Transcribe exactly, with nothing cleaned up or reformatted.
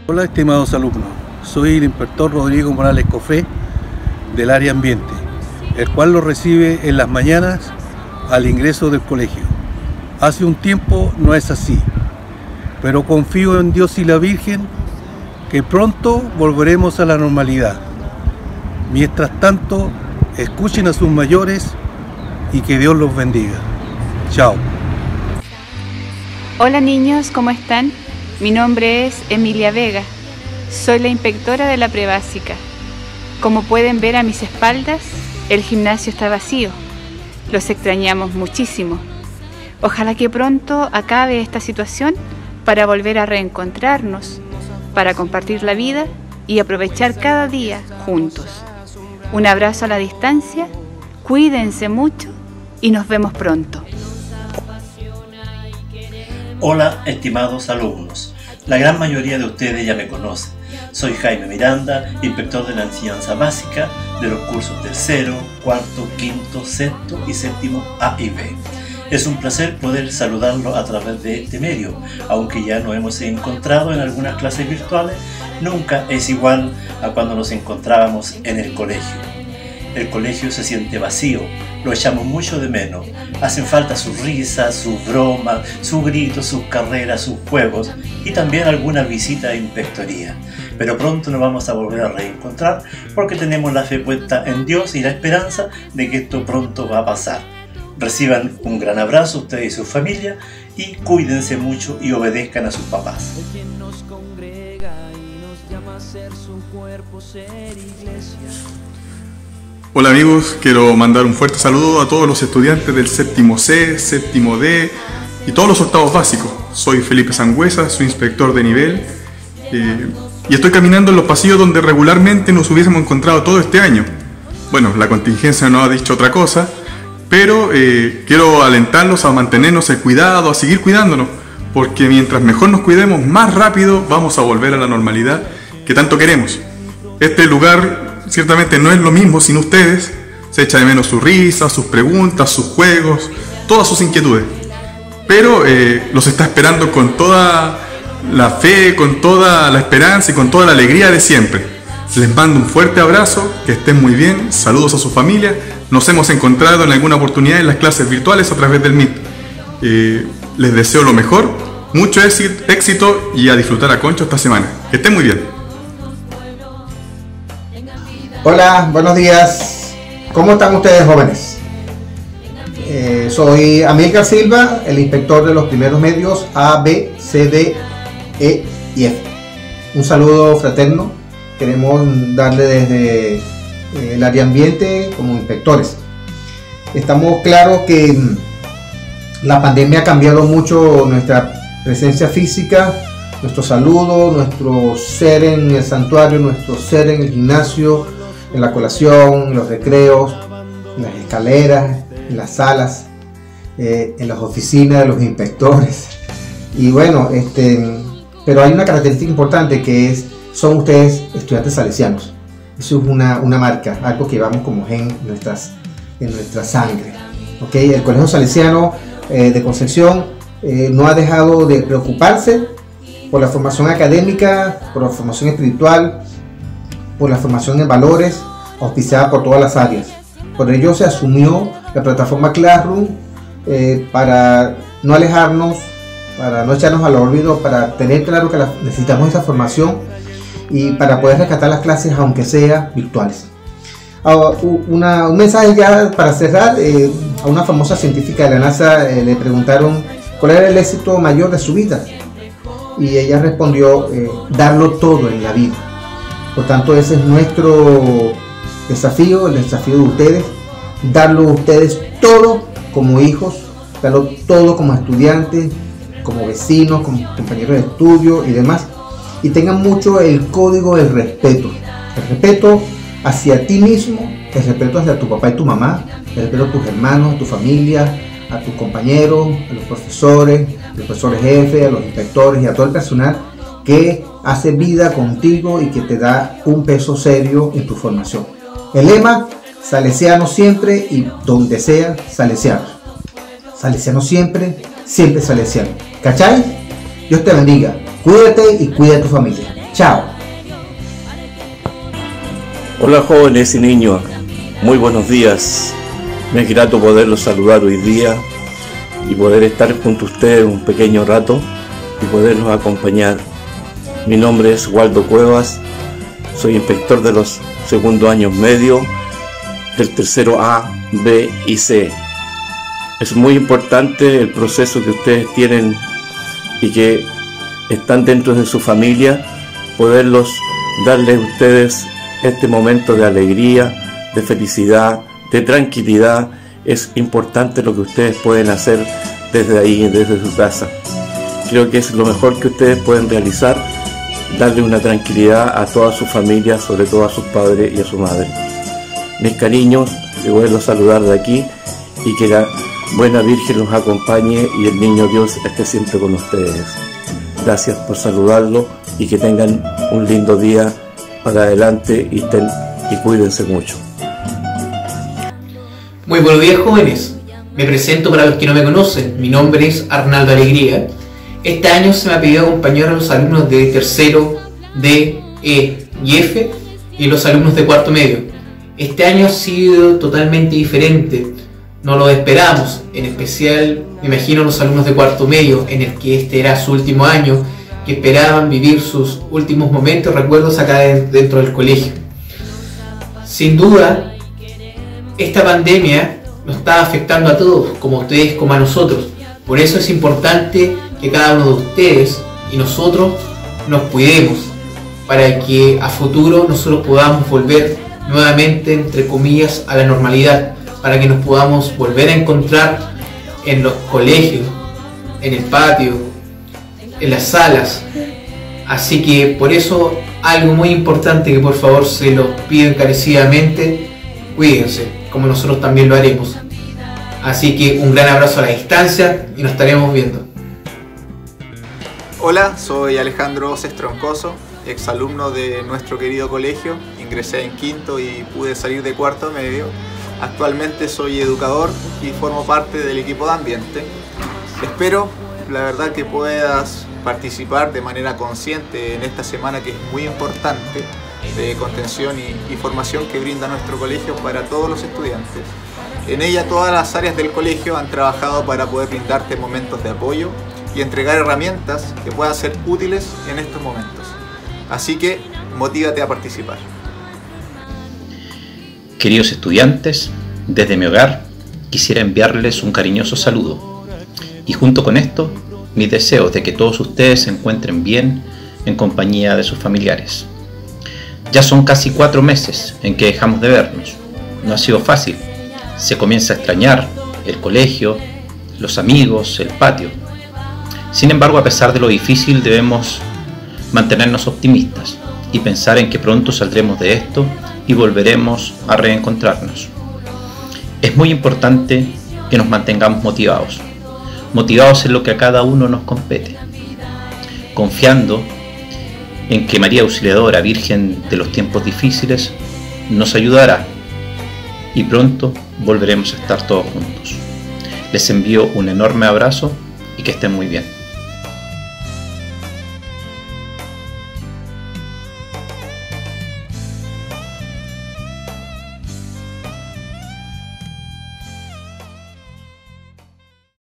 Hola estimados alumnos, soy el inspector Rodrigo Morales Cofré del área ambiente, el cual lo recibe en las mañanas al ingreso del colegio. Hace un tiempo no es así, pero confío en Dios y la Virgen que pronto volveremos a la normalidad. Mientras tanto, escuchen a sus mayores y que Dios los bendiga. Chao. Hola niños, ¿cómo están? Mi nombre es Emilia Vega. Soy la inspectora de la prebásica. Como pueden ver a mis espaldas, el gimnasio está vacío. Los extrañamos muchísimo. Ojalá que pronto acabe esta situación para volver a reencontrarnos, para compartir la vida y aprovechar cada día juntos. Un abrazo a la distancia, cuídense mucho y nos vemos pronto. Hola estimados alumnos, la gran mayoría de ustedes ya me conocen. Soy Jaime Miranda, inspector de la enseñanza básica de los cursos tercero, cuarto, quinto, sexto y séptimo A y B. Es un placer poder saludarlos a través de este medio, aunque ya nos hemos encontrado en algunas clases virtuales, nunca es igual a cuando nos encontrábamos en el colegio. El colegio se siente vacío, lo echamos mucho de menos. Hacen falta sus risas, sus bromas, sus gritos, sus carreras, sus juegos y también alguna visita a inspectoría. Pero pronto nos vamos a volver a reencontrar porque tenemos la fe puesta en Dios y la esperanza de que esto pronto va a pasar. Reciban un gran abrazo ustedes y su familia y cuídense mucho y obedezcan a sus papás. Hola amigos, quiero mandar un fuerte saludo a todos los estudiantes del séptimo C, séptimo D y todos los octavos básicos. Soy Felipe Sangüesa, su inspector de nivel eh, y estoy caminando en los pasillos donde regularmente nos hubiésemos encontrado todo este año. Bueno, la contingencia no ha dicho otra cosa, pero eh, quiero alentarlos a mantenernos el cuidado, a seguir cuidándonos, porque mientras mejor nos cuidemos, más rápido vamos a volver a la normalidad que tanto queremos. Este lugar ciertamente no es lo mismo sin ustedes. Se echa de menos sus risas, sus preguntas, sus juegos, todas sus inquietudes. Pero eh, los está esperando con toda la fe, con toda la esperanza y con toda la alegría de siempre. Les mando un fuerte abrazo, que estén muy bien, saludos a su familia. Nos hemos encontrado en alguna oportunidad en las clases virtuales a través del Meet. Eh, les deseo lo mejor, mucho éxito y a disfrutar a Concho esta semana. Que estén muy bien. Hola, buenos días. ¿Cómo están ustedes, jóvenes? Eh, soy Amílcar Silva, el inspector de los primeros medios A, B, C, D, E y F. Un saludo fraterno. Queremos darle desde eh, el área ambiente como inspectores. Estamos claros que la pandemia ha cambiado mucho nuestra presencia física, nuestro saludo, nuestro ser en el santuario, nuestro ser en el gimnasio, en la colación, en los recreos, en las escaleras, en las salas, eh, en las oficinas de los inspectores. Y bueno, este, pero hay una característica importante que es, son ustedes estudiantes salesianos. Eso es una, una marca, algo que llevamos como gen en, nuestras, en nuestra sangre. ¿Okay? El Colegio Salesiano eh, de Concepción eh, no ha dejado de preocuparse por la formación académica, por la formación espiritual, por la formación en valores, auspiciada por todas las áreas. Por ello se asumió la plataforma Classroom eh, para no alejarnos, para no echarnos al olvido, para tener claro que la, necesitamos esa formación y para poder rescatar las clases aunque sea virtuales. Ahora, una, un mensaje ya para cerrar, eh, a una famosa científica de la NASA eh, le preguntaron cuál era el éxito mayor de su vida y ella respondió eh, darlo todo en la vida. Por tanto, ese es nuestro desafío, el desafío de ustedes, darlo a ustedes todo como hijos, darlo todo como estudiantes, como vecinos, como compañeros de estudio y demás. Y tengan mucho el código del respeto. El respeto hacia ti mismo, el respeto hacia tu papá y tu mamá, el respeto a tus hermanos, a tu familia, a tus compañeros, a los profesores, a los profesores jefes, a los inspectores y a todo el personal que hace vida contigo y que te da un peso serio en tu formación. El lema, salesiano siempre y donde sea salesiano. Salesiano siempre, siempre salesiano. ¿Cachai? Dios te bendiga. Cuídate y cuida a tu familia. Chao. Hola jóvenes y niños, muy buenos días. Me es grato poderlos saludar hoy día y poder estar junto a ustedes un pequeño rato y poderlos acompañar. Mi nombre es Waldo Cuevas, soy inspector de los segundo años medio del tercero A, B y C. Es muy importante el proceso que ustedes tienen y que están dentro de su familia, poderlos darles a ustedes este momento de alegría, de felicidad, de tranquilidad. Es importante lo que ustedes pueden hacer desde ahí, desde su casa. Creo que es lo mejor que ustedes pueden realizar, darle una tranquilidad a toda su familia, sobre todo a sus padres y a su madre. Mis cariños, les voy a saludar de aquí y que la buena Virgen los acompañe y el Niño Dios esté siempre con ustedes. Gracias por saludarlo y que tengan un lindo día para adelante y, ten, y cuídense mucho. Muy buenos días jóvenes, me presento para los que no me conocen, mi nombre es Arnaldo Alegría. Este año se me ha pedido acompañar a los alumnos de tercero, D, E y F y los alumnos de cuarto medio. Este año ha sido totalmente diferente, no lo esperamos, en especial me imagino los alumnos de cuarto medio, en el que este era su último año, que esperaban vivir sus últimos momentos, recuerdos acá dentro del colegio. Sin duda, esta pandemia nos está afectando a todos, como a ustedes como a nosotros. Por eso es importante que cada uno de ustedes y nosotros nos cuidemos, para que a futuro nosotros podamos volver nuevamente, entre comillas, a la normalidad, para que nos podamos volver a encontrar en los colegios, en el patio, en las salas. Así que por eso algo muy importante que por favor se lo pido encarecidamente, cuídense, como nosotros también lo haremos. Así que un gran abrazo a la distancia y nos estaremos viendo. Hola, soy Alejandro Troncoso, exalumno de nuestro querido colegio. Ingresé en quinto y pude salir de cuarto medio. Actualmente soy educador y formo parte del equipo de ambiente. Espero, la verdad, que puedas participar de manera consciente en esta semana que es muy importante de contención y, y formación que brinda nuestro colegio para todos los estudiantes. En ella todas las áreas del colegio han trabajado para poder brindarte momentos de apoyo y entregar herramientas que puedan ser útiles en estos momentos. Así que motívate a participar. Queridos estudiantes, desde mi hogar quisiera enviarles un cariñoso saludo y junto con esto mis deseos de que todos ustedes se encuentren bien en compañía de sus familiares. Ya son casi cuatro meses en que dejamos de vernos. No ha sido fácil. Se comienza a extrañar el colegio, los amigos, el patio. Sin embargo, a pesar de lo difícil, debemos mantenernos optimistas y pensar en que pronto saldremos de esto y volveremos a reencontrarnos. Es muy importante que nos mantengamos motivados, motivados en lo que a cada uno nos compete, confiando en que María Auxiliadora, Virgen de los tiempos difíciles, nos ayudará y pronto volveremos a estar todos juntos. Les envío un enorme abrazo y que estén muy bien.